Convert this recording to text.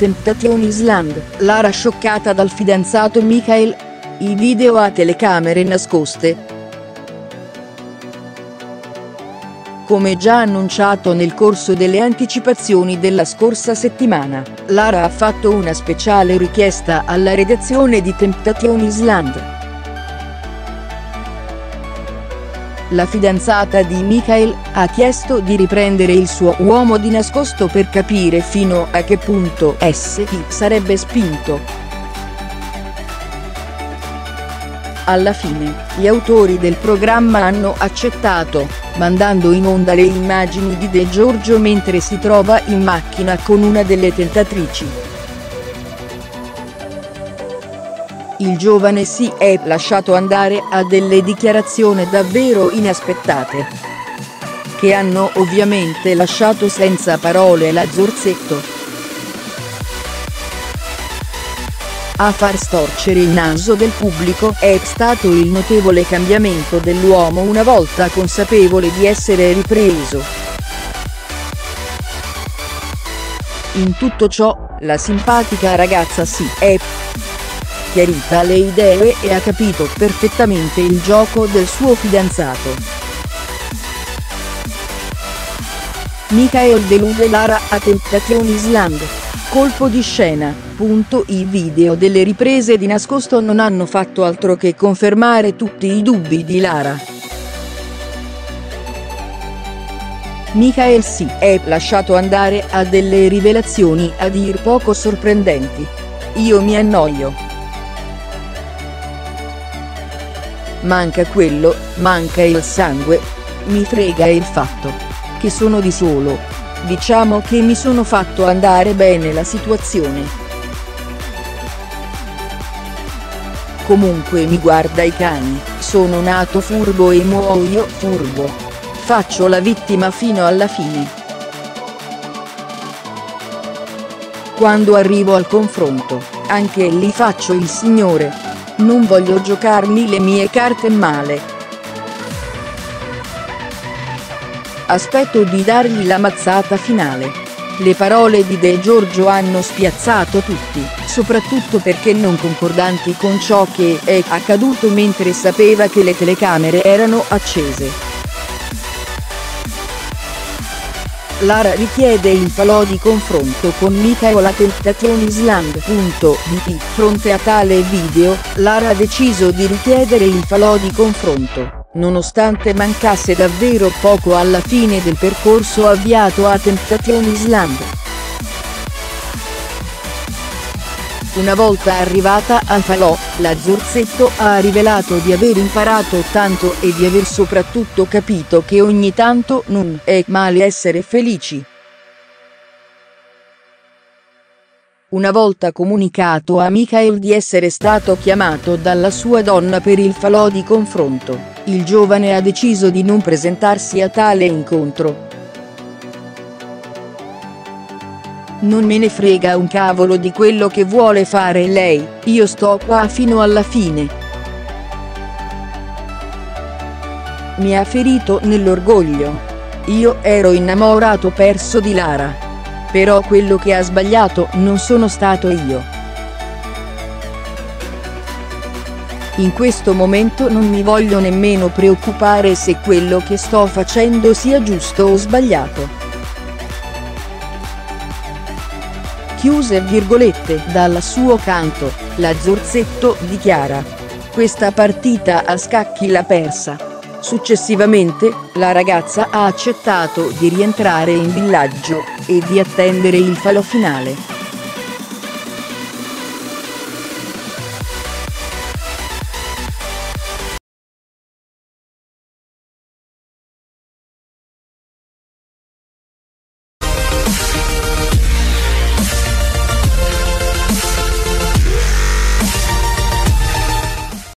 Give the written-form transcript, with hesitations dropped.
Temptation Island, Lara scioccata dal fidanzato Michael. I video a telecamere nascoste. Come già annunciato nel corso delle anticipazioni della scorsa settimana, Lara ha fatto una speciale richiesta alla redazione di Temptation Island. La fidanzata di Michael ha chiesto di riprendere il suo uomo di nascosto per capire fino a che punto si sarebbe spinto. Alla fine, gli autori del programma hanno accettato, mandando in onda le immagini di De Giorgio mentre si trova in macchina con una delle tentatrici. Il giovane si è lasciato andare a delle dichiarazioni davvero inaspettate, che hanno ovviamente lasciato senza parole la Zorzetto. A far storcere il naso del pubblico è stato il notevole cambiamento dell'uomo una volta consapevole di essere ripreso. In tutto ciò, la simpatica ragazza si è chiarita le idee e ha capito perfettamente il gioco del suo fidanzato. Michael delude Lara a Temptation Island. Colpo di scena. I video delle riprese di nascosto non hanno fatto altro che confermare tutti i dubbi di Lara. Michael si è lasciato andare a delle rivelazioni a dir poco sorprendenti. Io mi annoio. Manca quello, manca il sangue. Mi frega il fatto che sono di solo. Diciamo che mi sono fatto andare bene la situazione. Comunque mi guarda i cani, sono nato furbo e muoio furbo. Faccio la vittima fino alla fine. Quando arrivo al confronto, anche lì faccio il signore. Non voglio giocarmi le mie carte male. Aspetto di dargli la mazzata finale. Le parole di De Giorgio hanno spiazzato tutti, soprattutto perché non concordanti con ciò che è accaduto mentre sapeva che le telecamere erano accese. Lara richiede il falò di confronto con Michael a Temptation Island. Di fronte a tale video, Lara ha deciso di richiedere il falò di confronto, nonostante mancasse davvero poco alla fine del percorso avviato a Temptation Island. Una volta arrivata al falò, la Zorzetto ha rivelato di aver imparato tanto e di aver soprattutto capito che ogni tanto non è male essere felici. Una volta comunicato a Michael di essere stato chiamato dalla sua donna per il falò di confronto, il giovane ha deciso di non presentarsi a tale incontro. Non me ne frega un cavolo di quello che vuole fare lei, io sto qua fino alla fine. Mi ha ferito nell'orgoglio. Io ero innamorato perso di Lara. Però quello che ha sbagliato non sono stato io. In questo momento non mi voglio nemmeno preoccupare se quello che sto facendo sia giusto o sbagliato. Chiuse virgolette. Dal suo canto, la Zorzetto dichiara: questa partita a scacchi l'ha persa. Successivamente, la ragazza ha accettato di rientrare in villaggio e di attendere il falò finale.